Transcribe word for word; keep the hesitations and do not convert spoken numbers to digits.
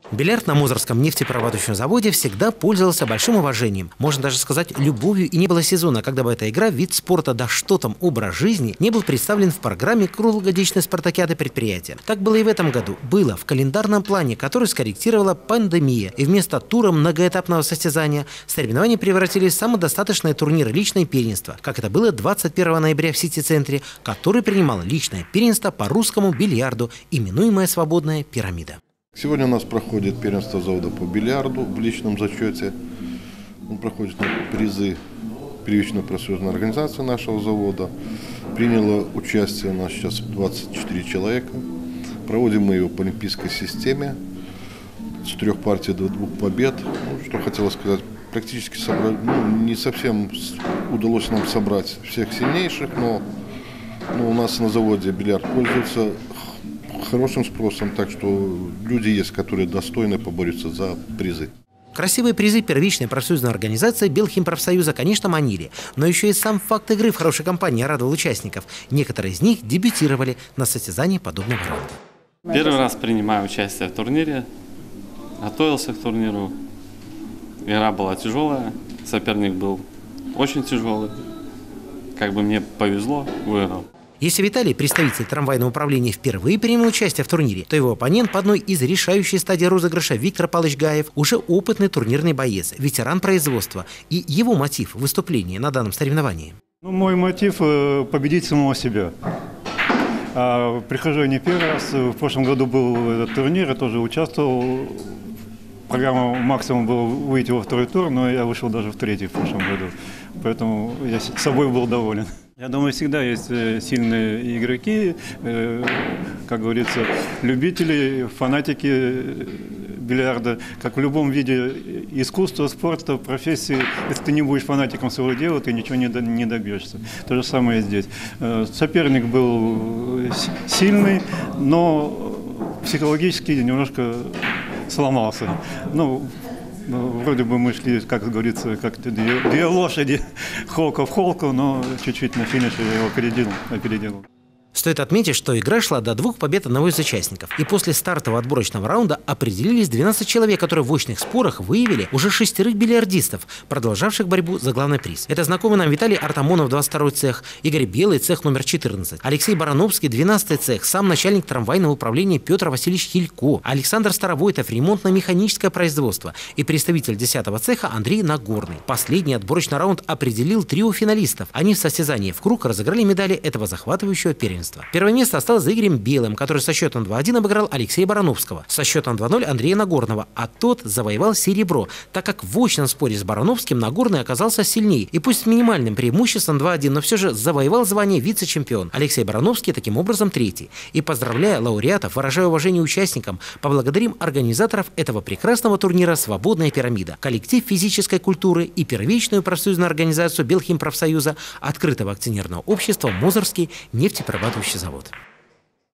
Бильярд на Мозырском нефтеперерабатывающем заводе всегда пользовался большим уважением. Можно даже сказать, любовью, и не было сезона, когда бы эта игра, вид спорта, да что там, образ жизни, не был представлен в программе круглогодичной спартакиады предприятия. Так было и в этом году. Было в календарном плане, который скорректировала пандемия. И вместо тура многоэтапного состязания соревнования превратились в самодостаточные турниры личное первенство, как это было двадцать первого ноября в Сити-центре, который принимал личное первенство по русскому бильярду, именуемое «Свободная пирамида». Сегодня у нас проходит первенство завода по бильярду в личном зачете. Он проходит на призы первичной профсоюзной организации нашего завода. Приняло участие у нас сейчас двадцать четыре человека. Проводим мы его по олимпийской системе. С трех партий до двух побед. Ну, что хотела сказать, практически собрать, ну, не совсем удалось нам собрать всех сильнейших, но, но у нас на заводе бильярд пользуется хорошим спросом, так что люди есть, которые достойны побороться за призы. Красивые призы первичной профсоюзной организации Белхимпрофсоюза, конечно, манили, но еще и сам факт игры в хорошей компании радовал участников. Некоторые из них дебютировали на состязании подобного рода. Первый раз принимаю участие в турнире, готовился к турниру. Игра была тяжелая, соперник был очень тяжелый. Как бы мне повезло, выиграл. Если Виталий, представитель трамвайного управления, впервые принял участие в турнире, то его оппонент по одной из решающей стадий розыгрыша Виктор Павлович Гаев уже опытный турнирный боец, ветеран производства. И его мотив выступления на данном соревновании. Ну, мой мотив – победить самого себя. А, прихожу не первый раз. В прошлом году был этот турнир, я тоже участвовал. Программа максимум была выйти во второй тур, но я вышел даже в третий в прошлом году. Поэтому я с собой был доволен. Я думаю, всегда есть сильные игроки, как говорится, любители, фанатики бильярда. Как в любом виде искусства, спорта, профессии, если ты не будешь фанатиком своего дела, ты ничего не добьешься. То же самое и здесь. Соперник был сильный, но психологически немножко сломался. Ну, вроде бы мы шли, как говорится, как две, две лошади, холка в холку, но чуть-чуть на финише я его опередил, опередил. Стоит отметить, что игра шла до двух побед одного из участников. И после стартового отборочного раунда определились двенадцать человек, которые в очных спорах выявили уже шестерых бильярдистов, продолжавших борьбу за главный приз. Это знакомый нам Виталий Артамонов, двадцать второй цех, Игорь Белый, цех номер четырнадцать, Алексей Барановский, двенадцатый цех, сам начальник трамвайного управления Петр Васильевич Хилько, Александр Старовойтов, ремонтно-механическое производство и представитель десятого цеха Андрей Нагорный. Последний отборочный раунд определил трио финалистов. Они в состязании в круг разыграли медали этого захватывающего первенства. Первое место осталось за Игорем Белым, который со счетом два-один обыграл Алексея Барановского, со счетом два-ноль Андрея Нагорного, а тот завоевал серебро, так как в очном споре с Барановским Нагорный оказался сильнее и пусть с минимальным преимуществом два-один, но все же завоевал звание вице-чемпион. Алексей Барановский таким образом третий. И поздравляя лауреатов, выражая уважение участникам, поблагодарим организаторов этого прекрасного турнира «Свободная пирамида», коллектив физической культуры и первичную профсоюзную организацию Белхимпрофсоюза, открытого акционерного общества «Мозырский нефтеперерабатывающий завод».